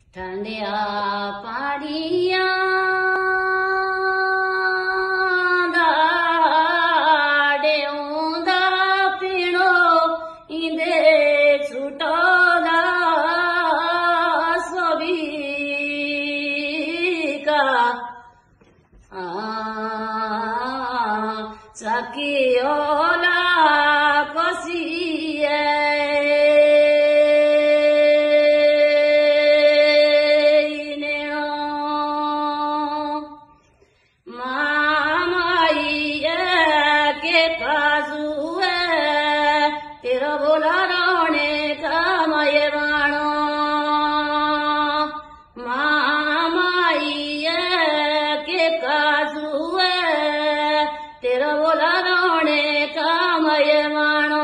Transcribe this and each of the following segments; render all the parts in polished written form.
ठंडिया पानिया दा डेऊंदा पीणो इंदे छूटो दा सोबीका चकियोला कसिए तेरा बोला रोने का मये बाणो मामाई के काजू तेरा बोला रोने का मये बाणो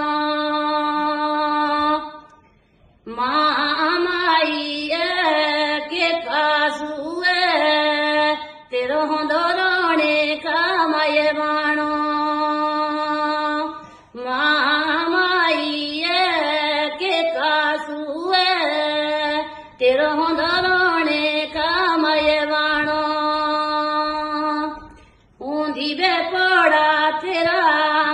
मामाई के काजू तेरा होंदो रोने का मये बाणो तेरो होंदे का मये बाणो ऊंधी बे पड़ा तेरा